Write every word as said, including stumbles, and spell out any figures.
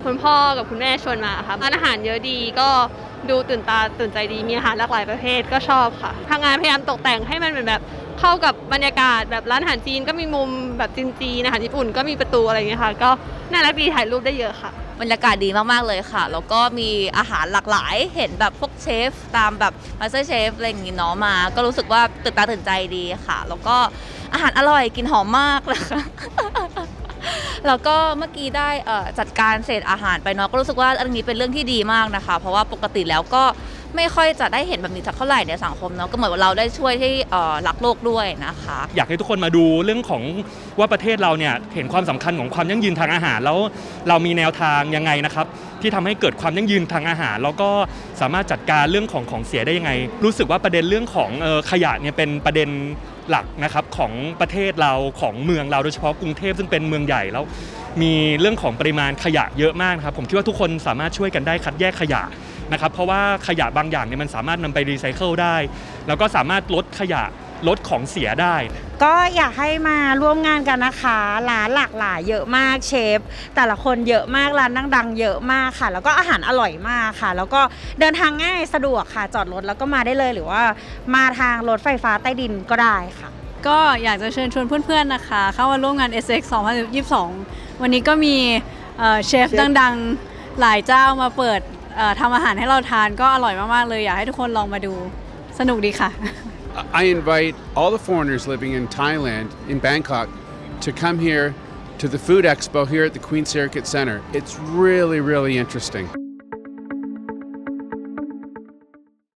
คุณพ่อกับคุณแม่ชวนมาค่ะร้านอาหารเยอะดีก็ดูตื่นตาตื่นใจดีมีอาหารหลากหลายประเภทก็ชอบค่ะทางงานพยายามตกแต่งให้มันเหมือนแบบเข้ากับบรรยากาศแบบร้านอาหารจีนก็มีมุมแบบจีนๆอาหารญี่ปุ่นก็มีประตูอะไรอย่างเงี้ยค่ะก็น่ารักดีถ่ายรูปได้เยอะค่ะบรรยากาศดีมากๆเลยค่ะแล้วก็มีอาหารหลากหลายเห็นแบบพวกเชฟตามแบบมาสเตอร์เชฟอะไรอย่างงี้เนาะมาก็รู้สึกว่าตื่นตาตื่นใจดีค่ะแล้วก็อาหารอร่อยกินหอมมากเลยค่ะแล้วก็เมื่อกี้ได้จัดการเศษอาหารไปเนาะก็รู้สึกว่าอันนี้เป็นเรื่องที่ดีมากนะคะเพราะว่าปกติแล้วก็ไม่ค่อยจะได้เห็นแบบนี้สักเท่าไหร่ในสังคมเนาะก็เหมือนว่าเราได้ช่วยให้รักโลกด้วยนะคะอยากให้ทุกคนมาดูเรื่องของว่าประเทศเราเนี่ยเห็นความสำคัญของความยั่งยืนทางอาหารแล้วเรามีแนวทางยังไงนะครับที่ทำให้เกิดความยั่งยืนทางอาหารแล้วก็สามารถจัดการเรื่องของของเสียได้ยังไงรู้สึกว่าประเด็นเรื่องของขยะเนี่ยเป็นประเด็นหลักนะครับของประเทศเราของเมืองเราโดยเฉพาะกรุงเทพซึ่งเป็นเมืองใหญ่แล้วมีเรื่องของปริมาณขยะเยอะมากครับผมคิดว่าทุกคนสามารถช่วยกันได้คัดแยกขยะนะครับเพราะว่าขยะบางอย่างเนี่ยมันสามารถนำไปรีไซเคิลได้แล้วก็สามารถลดขยะลดของเสียได้ก็อยากให้มาร่วมงานกันนะคะร้านหลากหลายเยอะมากเชฟแต่ละคนเยอะมากร้านดังๆเยอะมากค่ะแล้วก็อาหารอร่อยมากค่ะแล้วก็เดินทางง่ายสะดวกค่ะจอดรถแล้วก็มาได้เลยหรือว่ามาทางรถไฟฟ้าใต้ดินก็ได้ค่ะก็อยากจะเชิญชวนเพื่อนๆนะคะเข้ามาร่วมงาน เอส เอ็กซ์ สองพันยี่สิบสองวันนี้ก็มีเชฟดังๆหลายเจ้ามาเปิดทำอาหารให้เราทานก็อร่อยมากๆเลยอยากให้ทุกคนลองมาดูสนุกดีค่ะ I invite all the foreigners living in Thailand in Bangkok to come here to the Food Expo here at the Queen Circuit Center. It's really really interesting